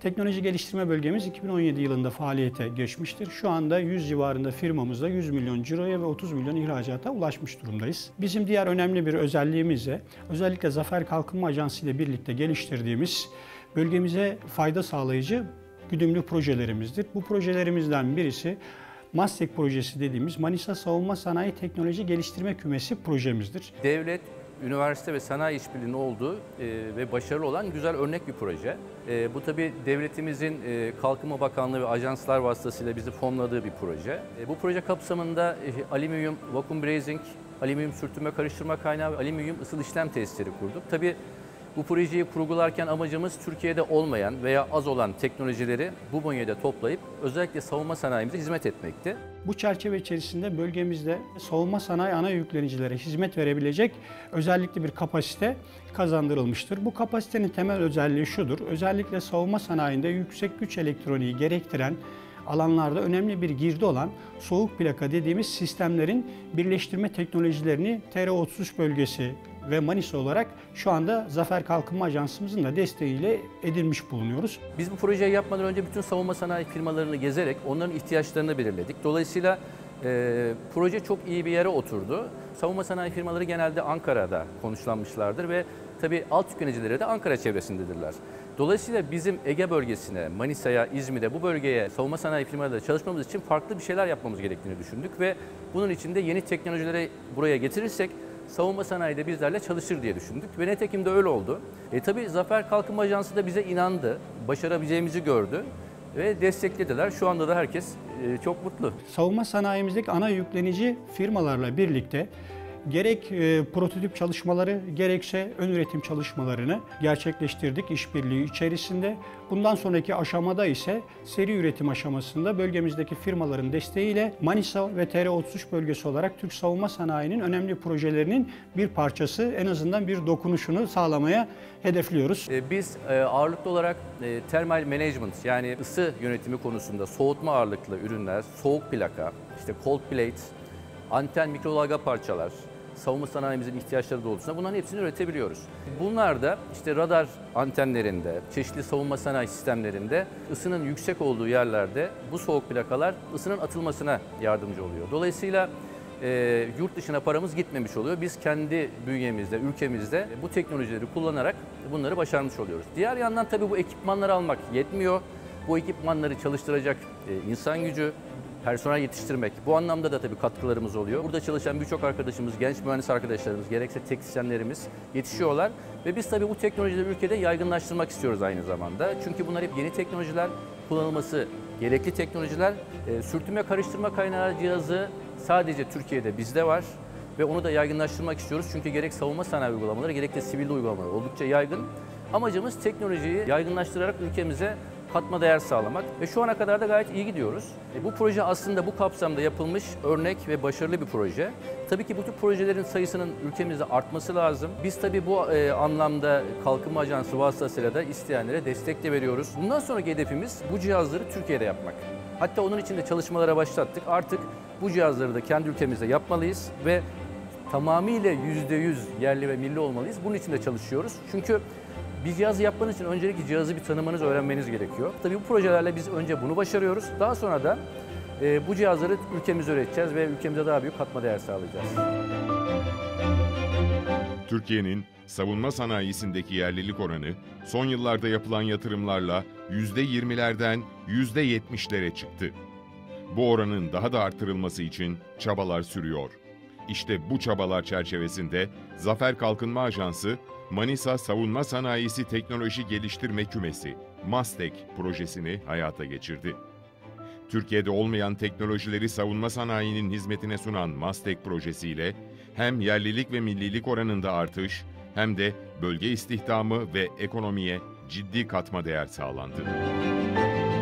Teknoloji geliştirme bölgemiz 2017 yılında faaliyete geçmiştir. Şu anda 100 civarında firmamızda 100 milyon ciroya ve 30 milyon ihracata ulaşmış durumdayız. Bizim diğer önemli bir özelliğimiz de özellikle Zafer Kalkınma Ajansı ile birlikte geliştirdiğimiz bölgemize fayda sağlayıcı güdümlü projelerimizdir. Bu projelerimizden birisi MASTEK projesi dediğimiz Manisa Savunma Sanayi Teknoloji Geliştirme Kümesi projemizdir. Devlet, üniversite ve sanayi işbirliğinin olduğu ve başarılı olan güzel örnek bir proje. Bu tabii devletimizin Kalkınma Bakanlığı ve ajanslar vasıtasıyla bizi fonladığı bir proje. Bu proje kapsamında alüminyum vakum brazing, alüminyum sürtünme karıştırma kaynağı ve alüminyum ısıl işlem tesisleri kurduk. Tabii bu projeyi kurgularken amacımız Türkiye'de olmayan veya az olan teknolojileri bu bünyede toplayıp özellikle savunma sanayimize hizmet etmekti. Bu çerçeve içerisinde bölgemizde savunma sanayi ana yüklenicilere hizmet verebilecek özellikle bir kapasite kazandırılmıştır. Bu kapasitenin temel özelliği şudur: özellikle savunma sanayinde yüksek güç elektroniği gerektiren alanlarda önemli bir girdi olan soğuk plaka dediğimiz sistemlerin birleştirme teknolojilerini TR33 bölgesi ve Manisa olarak şu anda Zafer Kalkınma Ajansımızın da desteğiyle edinmiş bulunuyoruz. Biz bu projeyi yapmadan önce bütün savunma sanayi firmalarını gezerek onların ihtiyaçlarını belirledik. Dolayısıyla proje çok iyi bir yere oturdu. Savunma sanayi firmaları genelde Ankara'da konuşlanmışlardır ve tabii alt yüklenicileri de Ankara çevresindedirler. Dolayısıyla bizim Ege bölgesine, Manisa'ya, İzmir'e, bu bölgeye savunma sanayi firmalarıyla çalışmamız için farklı bir şeyler yapmamız gerektiğini düşündük ve bunun için de yeni teknolojileri buraya getirirsek savunma sanayi de bizlerle çalışır diye düşündük ve nitekim de öyle oldu. Tabii Zafer Kalkınma Ajansı da bize inandı, başarabileceğimizi gördü ve desteklediler. Şu anda da herkes çok mutlu. Savunma sanayimizdeki ana yüklenici firmalarla birlikte gerek prototip çalışmaları gerekse ön üretim çalışmalarını gerçekleştirdik işbirliği içerisinde. Bundan sonraki aşamada ise seri üretim aşamasında bölgemizdeki firmaların desteğiyle Manisa ve TR33 bölgesi olarak Türk savunma sanayinin önemli projelerinin bir parçası, en azından bir dokunuşunu sağlamaya hedefliyoruz. Biz ağırlıklı olarak thermal management, yani ısı yönetimi konusunda soğutma ağırlıklı ürünler, soğuk plaka, işte cold plate, anten mikrodalga parçalar, savunma sanayimizin ihtiyaçları doğrultusunda bunların hepsini üretebiliyoruz. Bunlar da işte radar antenlerinde, çeşitli savunma sanayi sistemlerinde ısının yüksek olduğu yerlerde bu soğuk plakalar ısının atılmasına yardımcı oluyor. Dolayısıyla yurt dışına paramız gitmemiş oluyor. Biz kendi bünyemizde, ülkemizde bu teknolojileri kullanarak bunları başarmış oluyoruz. Diğer yandan tabii bu ekipmanları almak yetmiyor. Bu ekipmanları çalıştıracak insan gücü, personel yetiştirmek. Bu anlamda da tabii katkılarımız oluyor. Burada çalışan birçok arkadaşımız, genç mühendis arkadaşlarımız, gerekse teknisyenlerimiz yetişiyorlar. Ve biz tabii bu teknolojileri ülkede yaygınlaştırmak istiyoruz aynı zamanda. Çünkü bunlar hep yeni teknolojiler, kullanılması gerekli teknolojiler. Sürtünme karıştırma kaynağı cihazı sadece Türkiye'de bizde var. Ve onu da yaygınlaştırmak istiyoruz. Çünkü gerek savunma sanayi uygulamaları, gerek de sivilde uygulamaları oldukça yaygın. Amacımız teknolojiyi yaygınlaştırarak ülkemize katma değer sağlamak ve şu ana kadar da gayet iyi gidiyoruz. Bu proje aslında bu kapsamda yapılmış örnek ve başarılı bir proje. Tabii ki bu tür projelerin sayısının ülkemizde artması lazım. Biz tabii bu anlamda Kalkınma Ajansı vasıtasıyla da isteyenlere destek de veriyoruz. Bundan sonraki hedefimiz bu cihazları Türkiye'de yapmak. Hatta onun için de çalışmalara başlattık. Artık bu cihazları da kendi ülkemizde yapmalıyız ve tamamıyla %100 yerli ve milli olmalıyız. Bunun için de çalışıyoruz. Çünkü bir cihazı yapmanız için öncelikle cihazı bir tanımanız, öğrenmeniz gerekiyor. Tabii bu projelerle biz önce bunu başarıyoruz. Daha sonra da bu cihazları ülkemizde üreteceğiz ve ülkemize daha büyük katma değer sağlayacağız. Türkiye'nin savunma sanayisindeki yerlilik oranı son yıllarda yapılan yatırımlarla %20'lerden %70'lere çıktı. Bu oranın daha da artırılması için çabalar sürüyor. İşte bu çabalar çerçevesinde Zafer Kalkınma Ajansı, Manisa Savunma Sanayisi Teknoloji Geliştirme Kümesi, MASTEK projesini hayata geçirdi. Türkiye'de olmayan teknolojileri savunma sanayinin hizmetine sunan MASTEK projesiyle hem yerlilik ve millilik oranında artış hem de bölge istihdamı ve ekonomiye ciddi katma değer sağlandı.